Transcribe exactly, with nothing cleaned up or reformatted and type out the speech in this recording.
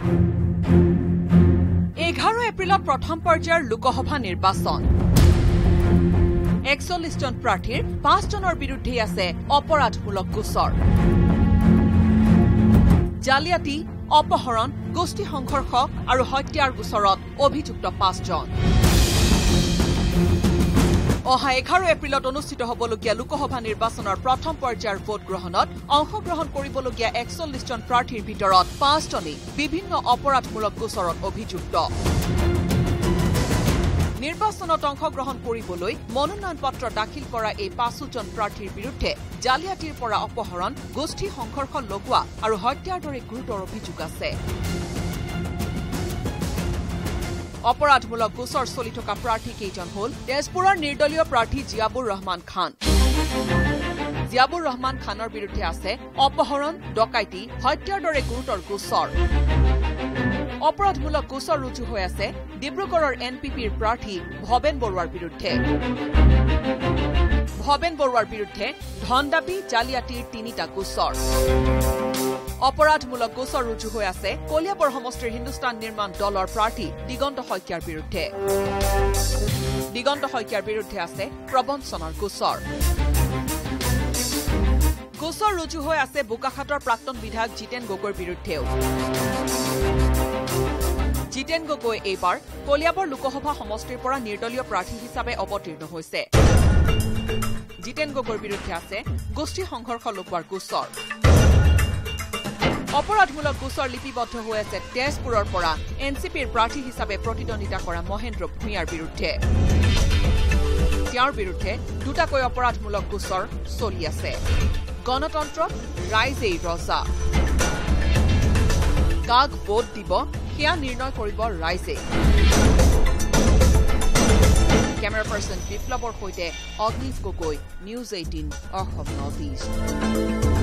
এঘাৰ এপ্ৰিলত প্ৰথম পৰ্যায়ৰ লোকসভা নিৰ্বাচন একচল্লিশ জন প্ৰাৰ্থীৰ পাঁচ জনৰ বিৰুদ্ধে আছে অপৰাধমূলক গোচৰ জালিয়াতি অপহৰণ গোষ্ঠী সংঘৰ্ষ আৰু হত্যাৰ গোচৰত অভিযুক্ত পাঁচজন অহা এঘাৰ এপ্ৰিলত অনুষ্ঠিত হ'বলগীয়া লোকসভা নিৰ্বাচনৰ প্ৰথম পৰ্যায়ৰ ভোট গ্ৰহণত অংশগ্ৰহণ কৰিবলগীয়া একচল্লিশ জন প্ৰাৰ্থীৰ ভিতৰত পাঁচজনেই বিভিন্ন অপৰাধমূলক গোচৰত অভিযুক্ত নিৰ্বাচনত অংশগ্ৰহণ কৰিবলৈ মনোনয়ন পত্ৰ দাখিল কৰা এই পাঁচোজন প্ৰাৰ্থীৰ বিৰুদ্ধে জালিয়াতিৰ পৰা অপহৰণ গোষ্ঠী সংঘৰ্ষ লগোৱা আৰু হত্যাৰ দৰে গুৰুতৰ অভিযোগ আছে অপৰাধমূলক গোচৰ চলি থকা প্ৰাৰ্থী কেইজন হ'ল তেজপুৰৰ নিৰ্দলীয় প্ৰাৰ্থী জিয়াবুৰ ৰহমান খান জিয়াবুৰ ৰহমান খানৰ বিৰুদ্ধে আছে অপহৰণ ডকাইতি হত্যাৰ দৰে গুৰুতৰ গোচৰ অপৰাধমূলক গোচৰ ৰুজু হৈ আছে ডিব্ৰুগড়ৰ এন পি পিৰ প্ৰাৰ্থী ভৱেন বৰুৱাৰ বিৰুদ্ধে ভৱেন বৰুৱাৰ বিৰুদ্ধে ধন দাবী জালিয়াতিৰ তিনিটা গোচৰ অপৰাধমূলক গোচৰ ৰুজু হৈ আছে কলিয়াবৰ সমষ্টিৰ হিন্দুস্তান নিৰ্মাণ দলৰ প্ৰাৰ্থী দিগন্ত শইকীয়াৰ বিৰুদ্ধে দিগন্ত শইকীয়াৰ বিৰুদ্ধে আছে প্ৰবঞ্চনাৰ গোচৰ গোচৰ ৰুজু হৈ আছে বোকাখাটৰ প্ৰাক্তন বিধায়ক জিতেন গগৈৰ বিৰুদ্ধেও জিতেন গগৈ এইবাৰ কলিয়াবৰ লোকসভা সমষ্টিৰ পৰা নিৰ্দলীয় প্ৰাৰ্থী হিচাপে অৱতীৰ্ণ হৈছে জিতেন গগৈৰ বিৰুদ্ধে আছে গোষ্ঠী সংঘৰ্ষ লগোৱাৰ গোচৰ অপৰাধমূলক গোচৰ লিপিবদ্ধ হৈ আছে তেজপুৰৰ পৰা এন চি পিৰ প্ৰাৰ্থী হিচাপে প্ৰতিদ্বন্দ্বিতা কৰা মহেন্দ্ৰ ভূঞাৰ বিৰুদ্ধে তেওঁৰ বিৰুদ্ধে দুটাকৈ অপৰাধমূলক গোচৰ চলি আছে গণতন্ত্ৰত ৰাইজেই ৰজা কাক ভোট দিব সেয়া নিৰ্ণয় কৰিব ৰাইজে কেমেৰা পাৰ্চন বিপ্লৱৰ সৈতে Agnish Gogoi news eighteen Asom north east